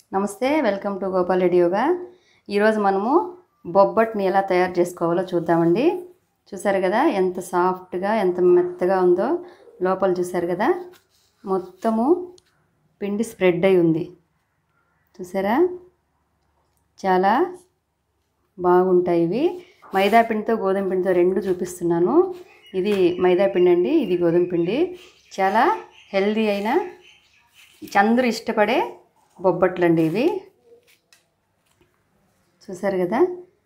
నమస్తే, welcome to Gopal Reddy Yoga. ఈరోజు మనము బొబ్బట్ని ఎలా తయారు చేసుకోవాలో చూద్దామండి. చూసారు కదా ఎంత సాఫ్ట్గా ఎంత మెత్తగా ఉందో. లోపల చూసారు కదా మొత్తము పిండి స్ప్రెడ్ అయి ఉంది. చూసారా చాలా బాగుంటాయి ఇవి. మైదా పిండితో గోధుమ పిండితో రెండు చూపిస్తున్నాను. ఇది మైదా పిండి అండి, ఇది గోధుమ పిండి. చాలా హెల్దీ అయిన అందరూ ఇష్టపడే బొబ్బట్లు అండి ఇవి. చూసారు కదా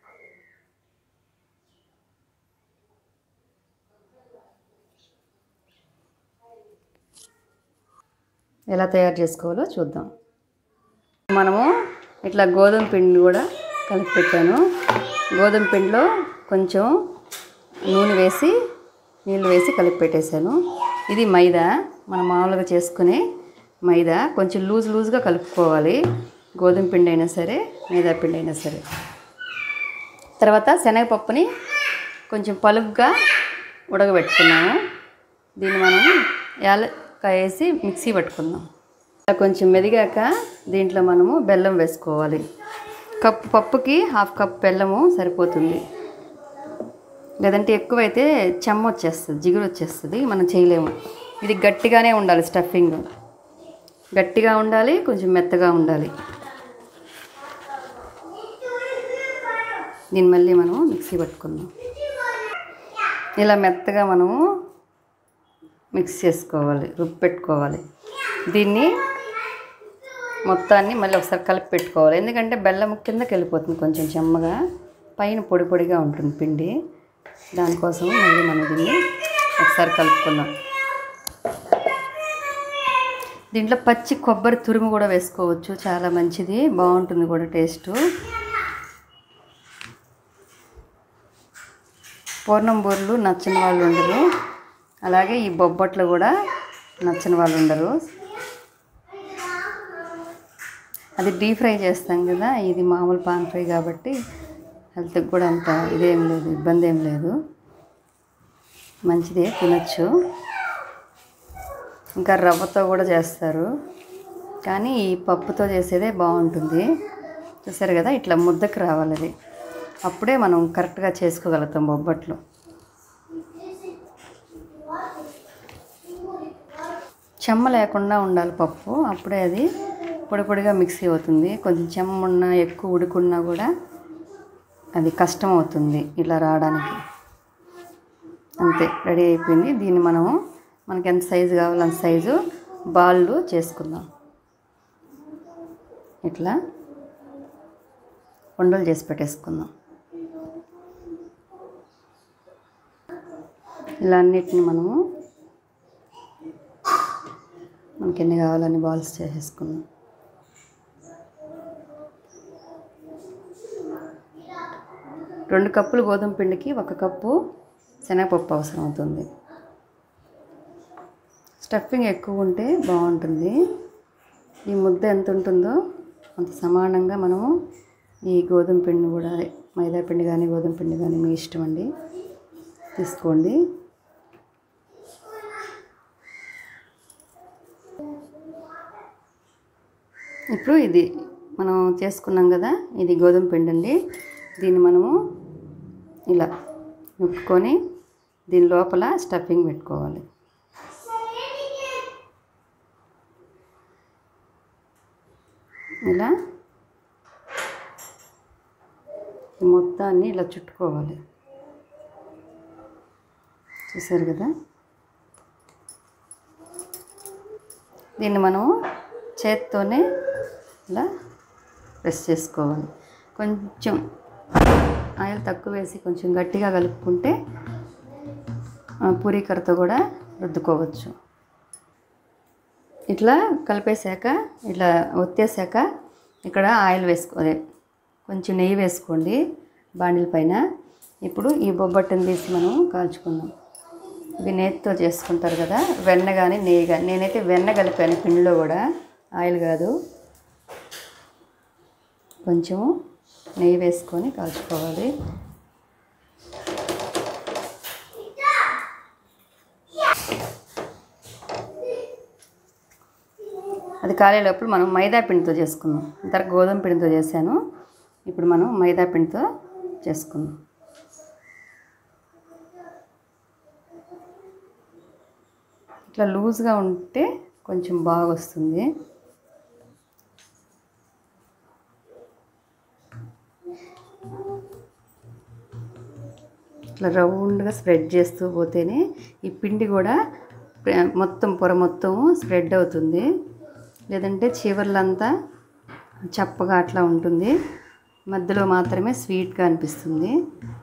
ఎలా తయారు చేసుకోవాలో చూద్దాం. మనము ఇట్లా గోధుమ పిండి కూడా కలిపి పెట్టాను. గోధుమ పిండిలో కొంచెం నూనె వేసి నీళ్ళు వేసి కలిపి పెట్టేశాను. ఇది మైదా, మనం మామూలుగా చేసుకునే మైదా. కొంచెం లూజ్గా కలుపుకోవాలి, గోధుమ పిండి అయినా సరే మైదా పిండి అయినా సరే. తర్వాత శనగపప్పుని కొంచెం పలుగ్గా ఉడకబెట్టుకున్నాము. దీన్ని మనం యాలక్కాయ వేసి మిక్సీ పట్టుకుందాం. కొంచెం మెదిగాక దీంట్లో మనము బెల్లం వేసుకోవాలి. కప్పు పప్పుకి హాఫ్ కప్ బెల్లము సరిపోతుంది. లేదంటే ఎక్కువైతే చెమ్మ వచ్చేస్తుంది, జిగురు వచ్చేస్తుంది, మనం చేయలేము. ఇది గట్టిగానే ఉండాలి, స్టఫింగ్ గట్టిగా ఉండాలి, కొంచెం మెత్తగా ఉండాలి. దీన్ని మళ్ళీ మనము మిక్సీ పట్టుకుందాం. ఇలా మెత్తగా మనము మిక్స్ చేసుకోవాలి, రుబ్బి పెట్టుకోవాలి. దీన్ని మొత్తాన్ని మళ్ళీ ఒకసారి కలిపి పెట్టుకోవాలి. ఎందుకంటే బెల్లం కిందకి వెళ్ళిపోతుంది, కొంచెం చెమ్మగా, పైన పొడి పొడిగా ఉంటుంది పిండి. దానికోసం మళ్ళీ మనం దీన్ని ఒకసారి కలుపుకుందాం. దీంట్లో పచ్చి కొబ్బరి తురుము కూడా వేసుకోవచ్చు, చాలా మంచిది, బాగుంటుంది కూడా టేస్ట్. పూర్ణం బూరెలు నచ్చని వాళ్ళు ఉండరు, అలాగే ఈ బొబ్బట్లు కూడా నచ్చని వాళ్ళు ఉండరు. అది డీప్ ఫ్రై చేస్తాం కదా, ఇది మామూలు పాన్ ఫ్రై కాబట్టి హెల్త్కి కూడా అంత ఇదేం లేదు, ఇబ్బంది ఏం లేదు, మంచిదే, తినచ్చు. ఇంకా రవ్వతో కూడా చేస్తారు, కానీ ఈ పప్పుతో చేసేదే బాగుంటుంది. చూసారు కదా ఇట్లా ముద్దకు రావాలి అది, అప్పుడే మనం కరెక్ట్గా చేసుకోగలుగుతాం బొబ్బట్లు. చెమ్మ లేకుండా ఉండాలి పప్పు, అప్పుడే అది పొడి పొడిగా మిక్సీ అవుతుంది. కొంచెం చెమ్మ ఉన్నా ఎక్కువ ఉడుకున్నా కూడా అది కష్టం అవుతుంది ఇలా రావడానికి. అంతే, రెడీ అయిపోయింది. దీన్ని మనకి ఎంత సైజు కావాలో అంత సైజు బాళ్ళు చేసుకుందాం. ఇట్లా ఉండలు చేసి పెట్టేసుకుందాం. ఇలా అన్నిటిని మనకి ఎన్ని కావాలని బాల్స్ చేసేసుకుందాం. రెండు కప్పులు గోధుమ పిండికి 1 కప్పు శనగపప్పు అవసరం అవుతుంది. స్టఫింగ్ ఎక్కువ ఉంటే బాగుంటుంది. ఈ ముద్ద ఎంత ఉంటుందో అంత సమానంగా మనము ఈ గోధుమ పిండిని కూడా, మైదా పిండి కానీ గోధుమ పిండి కానీ మీ ఇష్టం అండి, తీసుకోండి. ఇప్పుడు ఇది మనం చేసుకున్నాం కదా, ఇది గోధుమ పిండి అండి. దీన్ని మనము ఇలా నొక్కుకొని దీని లోపల స్టఫింగ్ పెట్టుకోవాలి. ఇలా మొత్తాన్ని ఇలా చుట్టుకోవాలి. చూసారు కదా, దీన్ని మనము చేత్తోనే ఇలా ప్రెస్ చేసుకోవాలి. కొంచెం ఆయిల్ తక్కువ వేసి కొంచెం గట్టిగా కలుపుకుంటే పూరీకరతో కూడా రుద్దుకోవచ్చు. ఇట్లా కలిపేశాక ఇట్లా ఒత్తేసాక ఇక్కడ ఆయిల్ వేసుకోవాలి, కొంచెం నెయ్యి వేసుకోండి బాండిల పైన. ఇప్పుడు ఈ బొబ్బట్టుని తీసి మనం కాల్చుకుందాం. ఇవి నేతితో చేసుకుంటారు కదా, వెన్న కానీ నెయ్యి కానీ. నేనైతే వెన్న కలిపాను పిండిలో కూడా, ఆయిల్ కాదు. కొంచెము నెయ్యి వేసుకొని కాల్చుకోవాలి. అది కాలేలోపు మనం మైదా పిండితో చేసుకుందాం. ఇంతవరకు గోధుమ పిండితో చేశాను, ఇప్పుడు మనం మైదా పిండితో చేసుకుందాం. ఇట్లా లూజ్గా ఉంటే కొంచెం బాగా వస్తుంది. ఇట్లా రౌండ్గా స్ప్రెడ్ చేస్తూ పోతేనే ఈ పిండి కూడా మొత్తం పొర మొత్తం స్ప్రెడ్ అవుతుంది. లేదంటే చివర్లంతా చప్పగా అట్లా ఉంటుంది, మధ్యలో మాత్రమే స్వీట్గా అనిపిస్తుంది.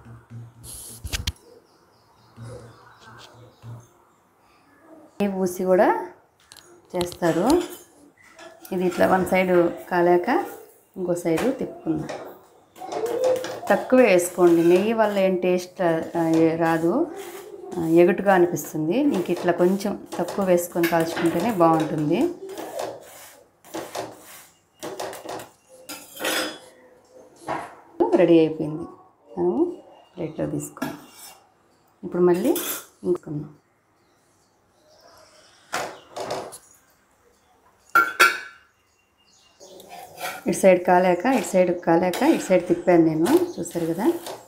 పూసి కూడా చేస్తారు. ఇది ఇట్లా వన్ సైడు కాలాక ఇంకో సైడు తిప్పుకుందాం. తక్కువ వేసుకోండి, నెయ్యి వల్ల ఏం టేస్ట్ రాదు, ఎగుటుగా అనిపిస్తుంది. ఇంక ఇట్లా కొంచెం తక్కువ వేసుకొని కాల్చుకుంటేనే బాగుంటుంది. రెడీ అయిపోయింది, మనం ప్లేట్లో తీసుకున్నాం. ఇప్పుడు మళ్ళీ ఇంకొన్నాం. ఇటు సైడ్ కాలాక ఇటు సైడ్ తిప్పాను నేను, చూసారు కదా.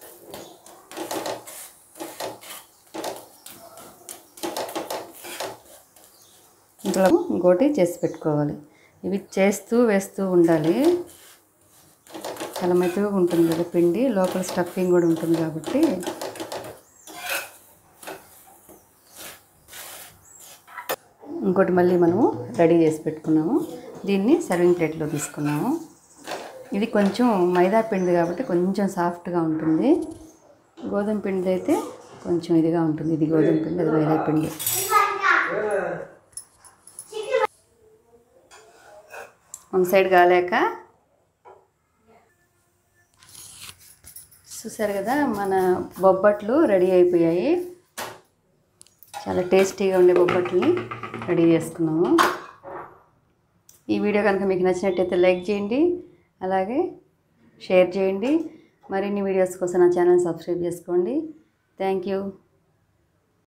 ఇంట్లో ఇంకోటి చేసి పెట్టుకోవాలి. ఇవి చేస్తూ వేస్తూ ఉండాలి. చాలా మెత్తగా ఉంటుంది కదా పిండి, లోపల స్టఫింగ్ కూడా ఉంటుంది కాబట్టి. ఇంకోటి మళ్ళీ మనము రెడీ చేసి పెట్టుకున్నాము. దీన్ని సర్వింగ్ ప్లేట్లో తీసుకున్నాము. ఇది కొంచెం మైదా పిండి కాబట్టి కొంచెం సాఫ్ట్గా ఉంటుంది. గోధుమ పిండి అయితే కొంచెం ఇదిగా ఉంటుంది. ఇది గోధుమ పిండి, అది మైదా పిండి. వన్ సైడ్ కాలేక చూసారు కదా, మన బొబ్బట్లు రెడీ అయిపోయాయి. చాలా టేస్టీగా ఉండే బొబ్బట్లని రెడీ చేసుకున్నాము. ఈ వీడియో కనుక మీకు నచ్చినట్టయితే లైక్ చేయండి, అలాగే షేర్ చేయండి. మరిన్ని వీడియోస్ కోసం నా ఛానల్ సబ్స్క్రైబ్ చేసుకోండి. Thank you.